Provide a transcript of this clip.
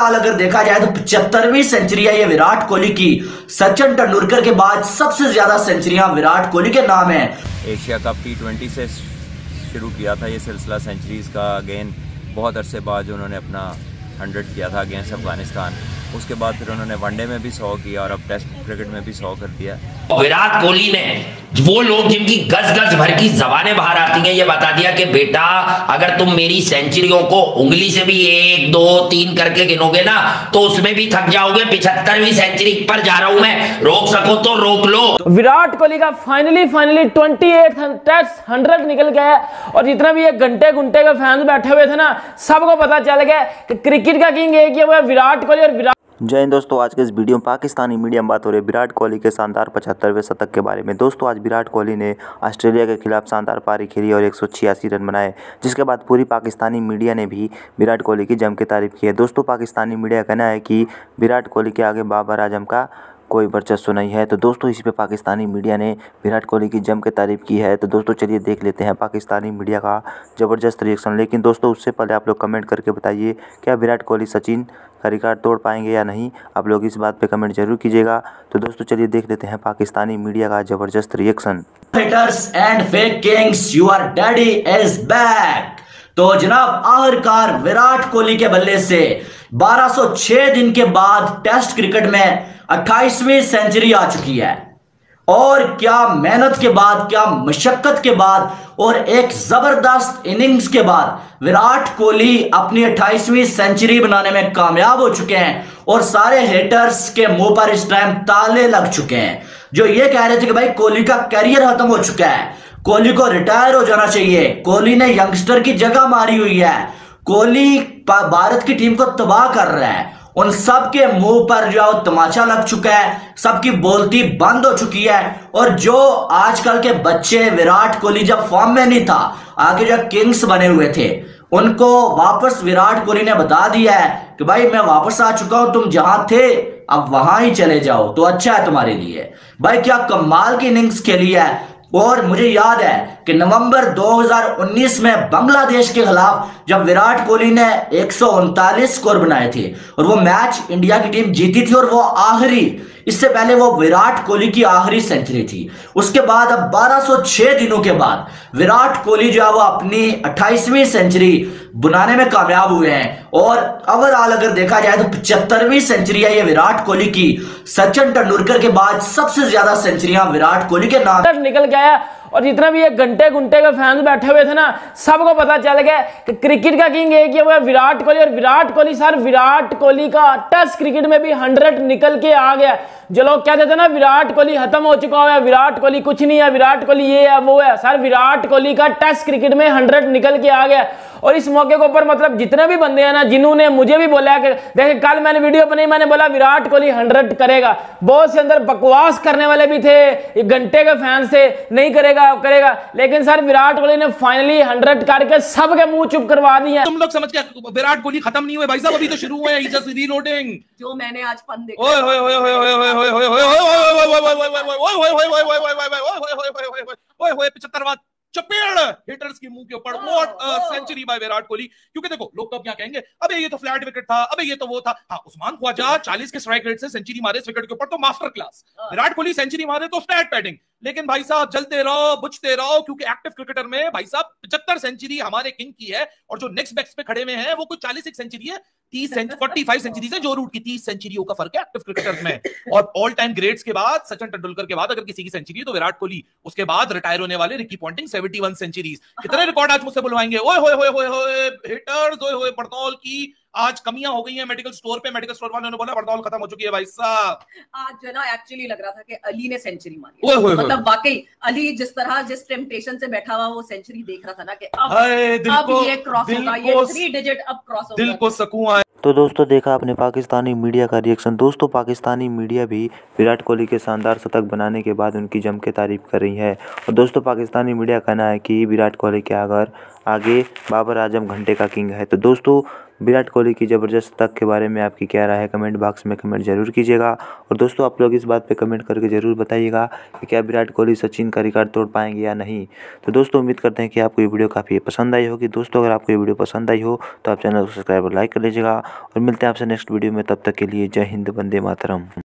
Overall अगर देखा जाए तो 75वीं सेंचुरी है ये विराट कोहली की। सचिन तेंदुलकर के बाद सबसे ज्यादा सेंचुरियां विराट कोहली के नाम है। एशिया कप T20 से शुरू किया था ये सिलसिला सेंचुरीज का। अगेन बहुत अरसे बाद जो उन्होंने अपना 100 किया था अगेंस्ट अफगानिस्तान, उसके बाद फिर उन्होंने वनडे में भी 100 किया और अब टेस्ट क्रिकेट में भी 100 कर दिया। विराट कोहली ने वो लोग जिनकी गज गज भर की जबानें बाहर आती हैं ये बता दिया कि बेटा अगर तुम मेरी सेंचुरियों को उंगली से भी 1 2 3 करके गिनोगे ना तो उसमें भी थक जाओगे। 75वीं सेंचुरी पर जा रहा हूं मैं, रोक सको तो रोक लो। विराट कोहली का फाइनली 28 टेस्ट 100 निकल गया है और जितना भी ये घंटे के फैंस बैठे हुए थे ना सबको पता चल गया कि क्रिकेट का किंग एक ही है विराट कोहली। और विराट जय हिंद दोस्तों, आज के इस वीडियो में पाकिस्तानी मीडिया में बात हो रही है विराट कोहली के शानदार 75वें शतक के बारे में। दोस्तों आज विराट कोहली ने ऑस्ट्रेलिया के खिलाफ शानदार पारी खेली और 186 रन बनाए, जिसके बाद पूरी पाकिस्तानी मीडिया ने भी विराट कोहली की जम के तारीफ की है। दोस्तों पाकिस्तानी मीडिया का कहना है कि विराट कोहली के आगे बाबर आजम का कोई वर्चस्व नहीं है। तो दोस्तों इसी पे पाकिस्तानी मीडिया ने विराट कोहली की जम के तारीफ की है। तो दोस्तों चलिए देख लेते हैं पाकिस्तानी मीडिया का ज़बरदस्त रिएक्शन। लेकिन दोस्तों उससे पहले आप लोग कमेंट करके बताइए क्या विराट कोहली सचिन का रिकॉर्ड तोड़ पाएंगे या नहीं। आप लोग इस बात पे कमेंट जरूर कीजिएगा। तो दोस्तों चलिए देख लेते हैं पाकिस्तानी मीडिया का ज़बरदस्त reaction. Hitters and fake kings, your daddy is back. तो जनाब आखिरकार विराट कोहली के बल्ले से 1206 दिन के बाद टेस्ट क्रिकेट में 28वीं सेंचुरी आ चुकी है। और क्या मेहनत के बाद, क्या मशक्कत के बाद और एक जबरदस्त इनिंग्स के बाद विराट कोहली अपनी 28वीं सेंचुरी बनाने में कामयाब हो चुके हैं। और सारे हेटर्स के मुंह पर इस टाइम ताले लग चुके हैं जो ये कह रहे थे कि भाई कोहली का करियर खत्म हो चुका है, कोहली को रिटायर हो जाना चाहिए, कोहली ने यंगस्टर की जगह मारी हुई है, कोहली भारत की टीम को तबाह कर रहा है। उन सब के मुंह पर जो तमाचा लग चुका है, सबकी बोलती बंद हो चुकी है। और जो आजकल के बच्चे विराट कोहली जब फॉर्म में नहीं था, आगे जो किंग्स बने हुए थे, उनको वापस विराट कोहली ने बता दिया है कि भाई मैं वापस आ चुका हूं, तुम जहां थे अब वहां ही चले जाओ तो अच्छा है तुम्हारे लिए। भाई क्या कमाल की इनिंग्स खेली है। और मुझे याद है कि नवंबर 2019 में बांग्लादेश के खिलाफ जब विराट कोहली ने 139 स्कोर बनाए थे और वो मैच इंडिया की टीम जीती थी और वो आखिरी, इससे पहले वो विराट कोहली की आखिरी सेंचुरी थी। उसके बाद अब 1206 दिनों के बाद विराट कोहली जो है वो अपनी 28वीं सेंचुरी बनाने में कामयाब हुए हैं। और ओवरऑल अगर देखा जाए तो 75वीं सेंचुरी है ये विराट कोहली की। सचिन तेंदुलकर के बाद सबसे ज्यादा सेंचुरियां विराट कोहली के नाम निकल गया और जितना भी ये घंटे के फैंस बैठे हुए थे ना सबको पता चल गया कि क्रिकेट का किंग एक ही है विराट कोहली। और विराट कोहली सर, विराट कोहली का टेस्ट क्रिकेट में भी 100 निकल के आ गया। जो लोग कहते थे ना विराट कोहली खत्म हो चुका है, विराट कोहली कुछ नहीं है, विराट कोहली ये है वो है, सर विराट कोहली का टेस्ट क्रिकेट में 100 निकल के आ गया। और इस मौके के ऊपर मतलब जितने भी बंदे हैं ना, जिन्होंने मुझे भी बोला कि देखे कल मैंने वीडियो बनाई, मैंने बोला विराट कोहली 100 करेगा। बहुत से अंदर बकवास करने वाले भी थे, घंटे के फैंस थे, नहीं करेगा, लेकिन सर विराट कोहली ने फाइनली 100 करके सबके मुंह चुप करवा दिए। तुम लोग समझ के विराट कोहली खत्म नहीं हुए भाई साहब, अभी तो शुरू हुए हैं, जस्ट रीलोडिंग। जो मैंने आज फन देखा, ओए ओए ओए ओए ओए ओए ओए ओए ओए ओए 75वां चपेड़ हिटर्स के मुंह के ऊपर। What century by Virat Kohli. क्योंकि देखो लोग तो अब क्या कहेंगे, अबे ये तो फ्लैट विकेट था, अबे ये तो वो था। हाँ, उस्मान ख्वाजा 40 के स्ट्राइक रेट से सेंचुरी मारे इस विकेट के ऊपर तो master class. Virat Kohli century मारे तो स्टैट पैडिंग। लेकिन भाई साहब जलते रहो, बुझते रहो, क्योंकि एक्टिव क्रिकेटर में भाई साहब 75 सेंचुरी हमारे किंग की है। और जो नेक्स्ट बैक्स पे खड़े में है वो कुछ 40 सेंचुरी है, 45 सेंचुरीज है, जो रूट की 30 सेंचुरियों का फर्क है एक्टिव क्रिकेटर्स में। और ऑल टाइम ग्रेट्स के बाद, सचिन तेंदुलकर के बाद अगर किसी की सेंचुरी है तो विराट कोहली, उसके बाद रिटायर होने वाले रिकी पॉन्टिंग 71 सेंचुरीज। कितने रिकॉर्ड आज मुझसे बुलवाएंगे। ओए होए होए होए होए हिटर्स, ओए होए पड़तौल की आज कमियां हो गई हैं मेडिकल स्टोर पे। मेडिकल स्टोर वालों ने बोला पड़तौल खत्म हो चुकी है भाई साहब। आज जो ना एक्चुअली लग रहा था कि अली ने सेंचुरी मारी। मतलब वाकई अली जिस तरह जिस टेम्पटेशन से बैठा हुआ वो सेंचुरी देख रहा था ना कि अब ये क्रॉस होगा, ये 3 डिजिट अब क्रॉस होगा। दिल को सुकून आया। तो दोस्तों देखा आपने पाकिस्तानी मीडिया का रिएक्शन। दोस्तों पाकिस्तानी मीडिया भी विराट कोहली के शानदार शतक बनाने के बाद उनकी जम के तारीफ कर रही है। और दोस्तों पाकिस्तानी मीडिया का कहना है कि विराट कोहली के आगे बाबर आजम घंटे का किंग है। तो दोस्तों विराट कोहली की ज़बरदस्त शतक के बारे में आपकी क्या राय है, कमेंट बॉक्स में कमेंट जरूर कीजिएगा। और दोस्तों आप लोग इस बात पे कमेंट करके ज़रूर बताइएगा कि क्या विराट कोहली सचिन का रिकॉर्ड तोड़ पाएंगे या नहीं। तो दोस्तों उम्मीद करते हैं कि आपको ये वीडियो काफ़ी पसंद आई होगी। दोस्तों अगर आपको ये वीडियो पसंद आई हो तो आप चैनल को सब्सक्राइब और लाइक कर लीजिएगा और मिलते हैं आपसे नेक्स्ट वीडियो में। तब तक के लिए जय हिंद, वंदे मातरम।